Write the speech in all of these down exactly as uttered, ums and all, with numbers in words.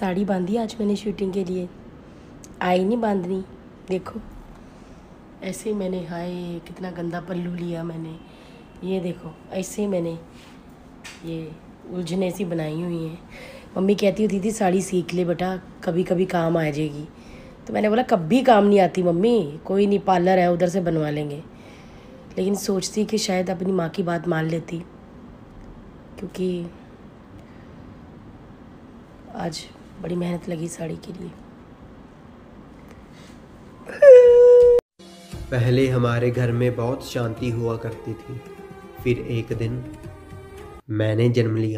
साड़ी बांधी आज मैंने शूटिंग के लिए, आई नहीं बांधनी। देखो ऐसे ही मैंने, हाय कितना गंदा पल्लू लिया मैंने। ये देखो ऐसे ही मैंने ये उलझने सी बनाई हुई हैं। मम्मी कहती होती थी साड़ी सीख ले बेटा, कभी कभी काम आ जाएगी। तो मैंने बोला कभी काम नहीं आती मम्मी, कोई नहीं, पार्लर है उधर से बनवा लेंगे। लेकिन सोचती कि शायद अपनी माँ की बात मान लेती, क्योंकि आज बड़ी मेहनत लगी साड़ी के लिए। पहले हमारे घर में बहुत शांति हुआ करती थी, फिर एक दिन मैंने जन्म लिया।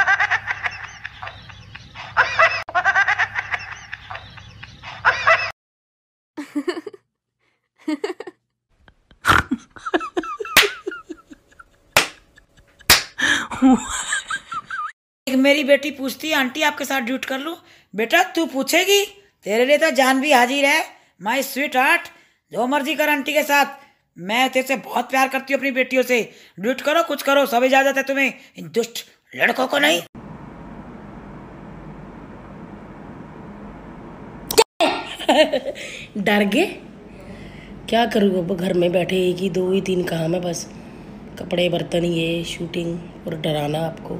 मेरी बेटी पूछती है आंटी आपके साथ ड्यूट कर लूं? बेटा तू पूछेगी, तेरे लिए तो जान भी हाजिर है। माय स्वीट हार्ट, जो मर्जी कर आंटी के साथ। मैं तेरे से बहुत प्यार करती हूँ अपनी बेटियों से। ड्यूट करो, कुछ करो, सब इजाजत है तुम्हें, इन दुष्ट लड़कों को नहीं। डर गए? क्या करूँ अब, घर में बैठे एक ही दो ही तीन काम है बस, कपड़े बर्तन, ये शूटिंग और डराना आपको।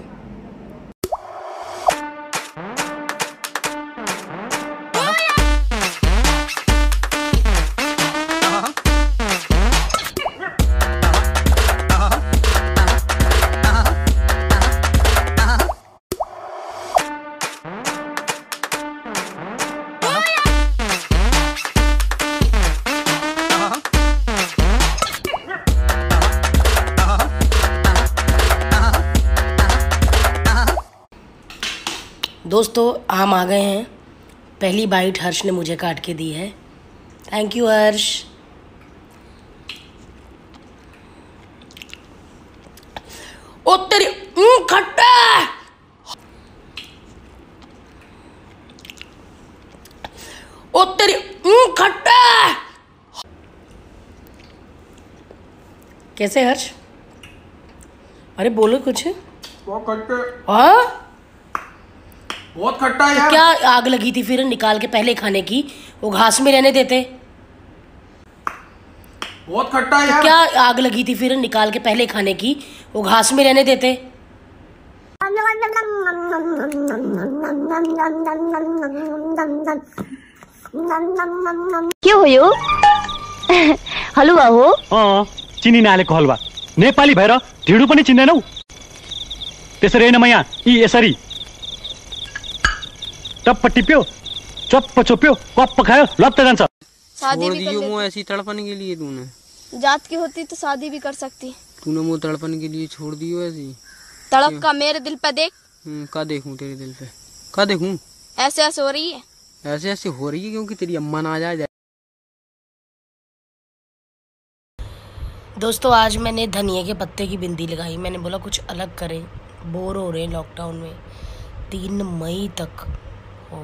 दोस्तों आम आ गए हैं, पहली बाइट हर्ष ने मुझे काट के दी है। थैंक यू हर्ष। ओ तेरी खट्टा, ओ तेरी खट्टा। कैसे हर्ष? अरे बोलो कुछ। वो खट्टे, हाँ बहुत खट्टा है यार। क्या आग लगी थी फिर निकाल के पहले खाने की, वो घास में रहने देते। बहुत खट्टा है यार। क्या आग लगी थी फिर निकाल के पहले खाने की, वो घास में रहने देते। के हो यो? हलुवा हो? अँ चिनी नहालेको हलुवा। नेपाली भएर ढिँडो पनि चिन्दैनौ? त्यसरी होइन मैया, यी यसरी टप्प टिप्यो, चप्प चोप्यो, कप्प खायो, लप्त जान्छ। शादी भी कर लेती। ऐसी तड़पने के लिए तूने जात की होती तो शादी भी कर सकती। तूने वो तड़पने के लिए छोड़ दी हो ऐसी। तड़प का मेरे दिल पे देख। हम्म, का देखूं तेरे दिल पे? का देखूं? ऐसे ऐसे हो रही है। ऐसे ऐसे हो रही है क्योंकि तेरी अम्मा ना आ जाए। दोस्तों आज मैंने धनिया के पत्ते की बिंदी लगाई। मैंने बोला कुछ अलग करें, बोर हो रहे हैं लॉकडाउन में, तीन मई तक हो।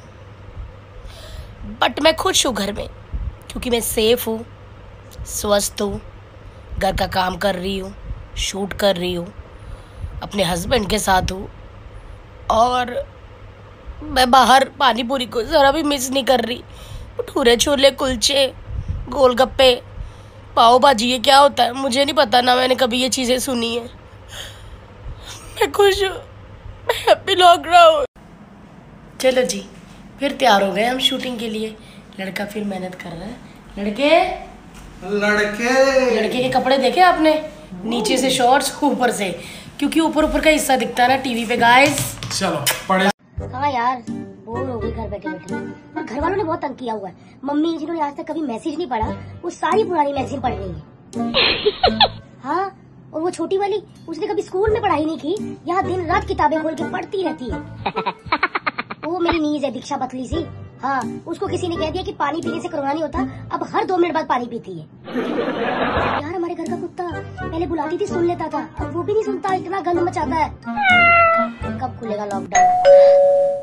बट मैं खुश हूँ घर में, क्योंकि मैं सेफ हूँ, स्वस्थ हूँ, घर का काम कर रही हूँ, शूट कर रही हूँ, अपने हस्बैंड के साथ हूँ, और मैं बाहर पानी पूरी को ज़रा भी मिस नहीं कर रही। भटूरे छोले कुलचे गोलगप्पे पाव भाजी, ये क्या होता है मुझे नहीं पता ना, मैंने कभी ये चीज़ें सुनी है। मैं खुश हूँ, हैप्पी लॉकडाउन। चलो जी, फिर तैयार हो गए हम शूटिंग के लिए। लड़का फिर मेहनत कर रहा है। लड़के लड़के लड़के के कपड़े देखे आपने? नीचे से शॉर्ट्स, ऊपर से, क्योंकि ऊपर ऊपर का हिस्सा दिखता है ना टीवी पे गाइस। चलो पढ़े। हाँ यार बोर हो गई घर बैठे बैठे, और घर वालों ने बहुत तंग किया हुआ है। मम्मी जिन्होंने आज तक कभी मैसेज नहीं पढ़ा, वो सारी पुरानी मैसेज पढ़ रही है। हाँ, और वो छोटी वाली, उसने कभी स्कूल में पढ़ाई नहीं की, यहाँ दिन रात किताबें खोल के पढ़ती रहती है। वो मेरी नीज है दीक्षा पतली सी। हाँ, उसको किसी ने कह दिया कि पानी पीने से कोरोना नहीं होता, अब हर दो मिनट बाद पानी पीती है। यार हमारे घर का कुत्ता पहले बुलाती थी सुन लेता था, अब वो भी नहीं सुनता, इतना गंद मचाता है। कब खुलेगा लॉकडाउन?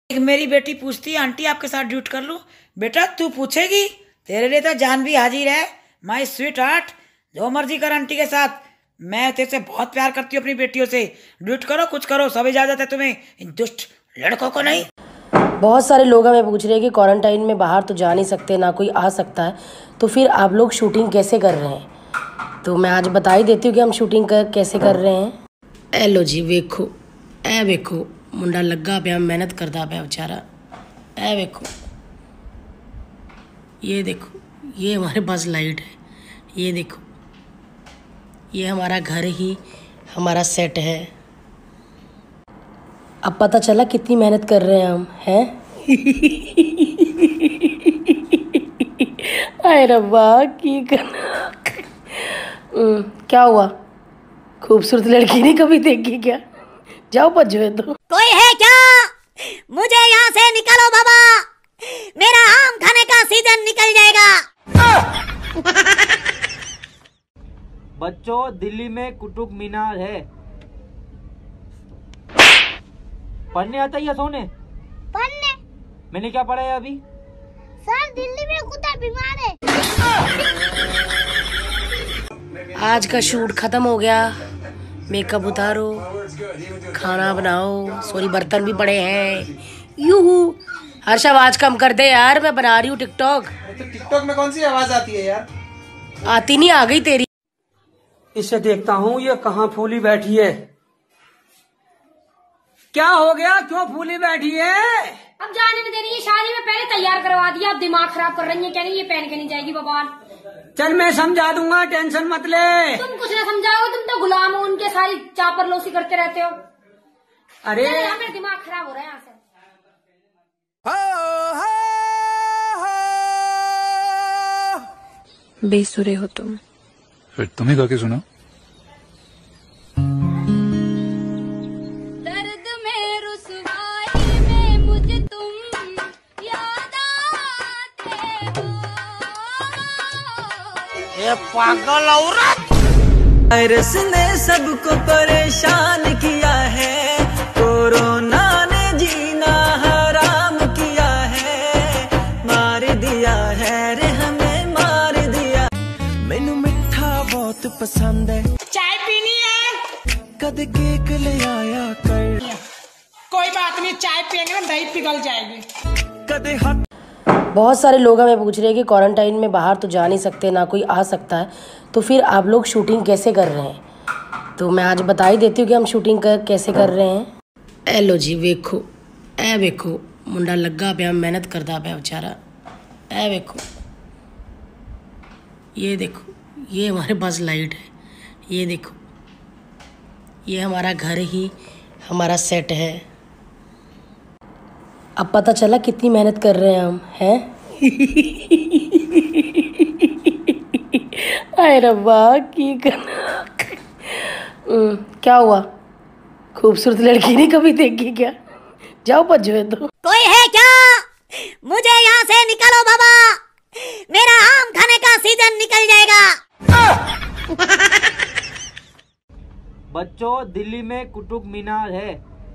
एक मेरी बेटी पूछती है आंटी आपके साथ ड्यूट कर लूं? बेटा तू पूछेगी, तेरे लिए तो जान भी हाजिर है। माय स्वीट हार्ट, जो मर्जी कर आंटी के साथ। मैं तेरे से बहुत प्यार करती हूँ अपनी बेटियों से। ड्यूट करो, कुछ करो, सब इजाजत है तुम्हें, इन दुष्ट लड़कों को नहीं। बहुत सारे लोग हमें पूछ रहे हैं कि क्वारंटाइन में बाहर तो जा नहीं सकते, ना कोई आ सकता है, तो फिर आप लोग शूटिंग कैसे कर रहे हैं? तो मैं आज बता ही देती हूँ कि हम शूटिंग कर, कैसे कर रहे हैं। ए लो जी वेखो, ए वेखो मुंडा लगा पे, मेहनत करता पे बेचारा। ए वेखो, ये देखो, ये हमारे पास लाइट है, ये देखो, ये हमारा घर ही हमारा सेट है। अब पता चला कितनी मेहनत कर रहे हैं हम, हैं? आए रब्बा की करना। क्या हुआ, खूबसूरत लड़की नहीं कभी देखी क्या? जाओ भजो है तो। कोई है क्या? मुझे यहाँ से निकालो बाबा, मेरा आम खाने का सीजन निकल जाएगा। बच्चों, दिल्ली में कुतुब मीनार है। पढ़ने आता है या सोने? पढ़ने। मैंने क्या पढ़ा है अभी? सर दिल्ली में कुत्ता बीमार है। आज का शूट खत्म हो गया। मेकअप उतारो, खाना बनाओ, सॉरी बर्तन भी पड़े हैं। यूहू हर्ष, आवाज कम कर दे यार, मैं बना रही हूँ टिकटॉक। तो टिकटॉक में कौन सी आवाज आती है यार? आती नहीं, आ गई तेरी। इसे देखता हूँ, ये कहाँ फूली बैठी है। क्या हो गया, क्यों फूली बैठी है? अब जाने में देनी है, शादी में पहले तैयार करवा दिया, अब दिमाग खराब कर रही है। कह रही ये पहन के नहीं जाएगी बवाल। चल मैं समझा दूंगा, टेंशन मत ले। तुम कुछ ना समझाओगे, तुम तो गुलाम हो उनके, सारी चापरलोसी करते रहते हो। अरे मेरा दिमाग खराब हो रहा है यहाँ से। बेसुरे हो तुम। फिर तुम्हें गा के सुना। दर्द में रुसवाई में मुझे तुम याद आते हो। ये पागल औरत। वायरस ने सबको परेशान किया है, कोरोना ने जीना हराम किया है, मार दिया है रे हमें, मार दिया। मैनू मिठा बहुत पसंद है। चाय पीनी है? कद केक ले आया कर। कोई बात नहीं, चाय पियेंगे ना दही पिघल जाएगी। कदे हाथ। बहुत सारे लोग हमें पूछ रहे हैं कि क्वारंटाइन में बाहर तो जा नहीं सकते, ना कोई आ सकता है, तो फिर आप लोग शूटिंग कैसे कर रहे हैं? तो मैं आज बता ही देती हूँ कि हम शूटिंग कर, कैसे कर रहे हैं। ए लो जी वेखो, ए वेखो मुंडा लगा पे, मेहनत करता पे बेचारा। ए वेखो, ये देखो, ये हमारे पास लाइट है, ये देखो, ये हमारा घर ही हमारा सेट है। अब पता चला कितनी मेहनत कर रहे हैं हम, हैं? आए रब्बा की करना। क्या हुआ, खूबसूरत लड़की नहीं कभी देखी क्या? जाओ भजो है तो। कोई है क्या? मुझे यहाँ से निकालो बाबा, मेरा आम खाने का सीजन निकल जाएगा। बच्चों, दिल्ली में कुतुब मीनार है।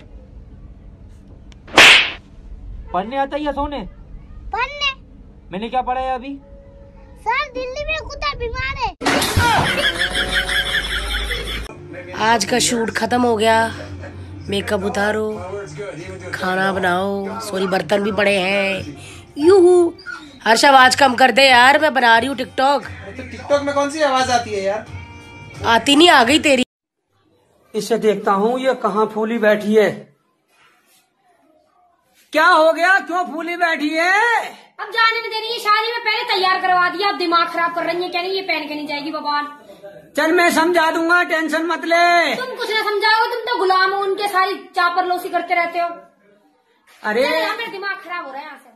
पढ़ने आता है या सोने? पढ़ने। मैंने क्या पढ़ा है अभी? सर दिल्ली में कुत्ता बीमार है। आज का शूट खत्म हो गया। मेकअप उतारो, खाना बनाओ, सॉरी बर्तन भी पड़े हैं। यूहू हर्ष, आवाज कम कर दे यार, मैं बना रही हूँ टिकटॉक। तो टिकटॉक में कौन सी आवाज आती है यार? आती नहीं, आ गई तेरी। इसे देखता हूँ, ये कहाँ फूली बैठी है। क्या हो गया, क्यों फूली बैठी है? अब जाने में देनी है, शादी में पहले तैयार करवा दिया, अब दिमाग खराब कर रही है। कह रही ये पहन के नहीं जाएगी बवाल। चल मैं समझा दूंगा, टेंशन मत ले। तुम कुछ ना समझाओगे, तुम तो गुलाम हो उनके, सारी चापरलोसी करते रहते हो। अरे मेरा दिमाग खराब हो रहा है यहाँ से।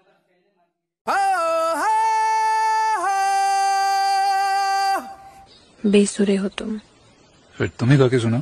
बेसुरे हो तुम। फिर तुम्हें गा के सुना।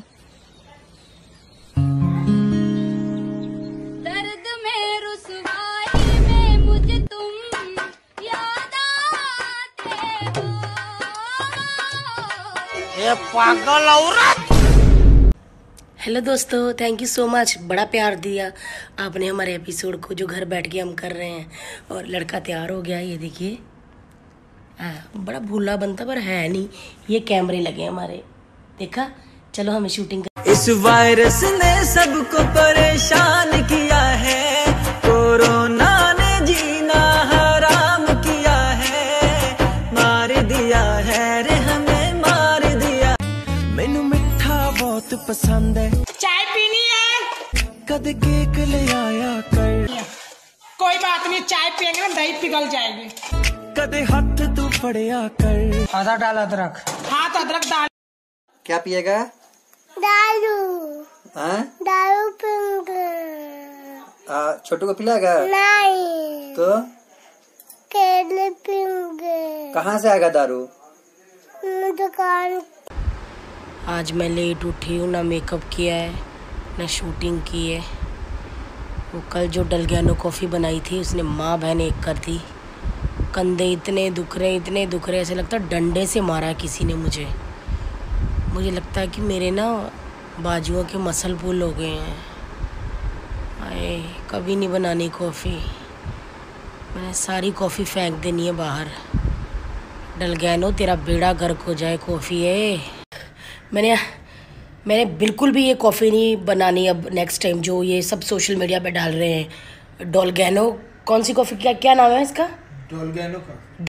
दर्द में रुसवाई में मुझे तुम याद आते हो। ये पागल औरत। हेलो दोस्तों, थैंक यू सो मच। बड़ा प्यार दिया आपने हमारे एपिसोड को जो घर बैठ के हम कर रहे हैं। और लड़का तैयार हो गया, ये देखिए। हाँ, बड़ा भूला बनता पर है नहीं। ये कैमरे लगे हमारे, देखा। चलो हमें शूटिंग कर। इस वायरस ने सबको परेशान किया है, कोरोना ने जीना हराम किया है, मार दिया है रे हमें मार दिया। मैनू मिठा बहुत पसंद है, चाय पीनी है? कद केक ले आया कर। कोई बात नहीं, चाय पियेंगे ना दही पिघल जाएगी। कदे हाथ तू फड़िया कर। आधा डाल अदरक। हाँ तो अदरक डाल। क्या पिएगा? दारू। हाँ? दारू पीऊंगा। छोटू को पिलाएगा? नहीं। तो? केले पीऊंगे। कहाँ से आएगा दारू? दुकान। आज मैं लेट उठी हूँ, ना मेकअप किया है ना शूटिंग की है। वो कल जो डलगैनो कॉफ़ी बनाई थी उसने माँ बहन एक कर दी। कंधे इतने दुख रहे इतने दुख रहे, ऐसे लगता है डंडे से मारा किसी ने मुझे। मुझे लगता है कि मेरे ना बाजुओं के मसल पुल हो गए हैं। आए कभी नहीं बनानी कॉफ़ी, मैंने सारी कॉफ़ी फेंक देनी है बाहर। डलगैनो तेरा बेड़ा गर्क हो जाए कॉफ़ी है। मैंने मैंने बिल्कुल भी ये कॉफ़ी नहीं बनानी अब नेक्स्ट टाइम, जो ये सब सोशल मीडिया पे डाल रहे हैं। डलगैनो कौन सी कॉफ़ी, क्या क्या नाम है इसका? डलगैनो का।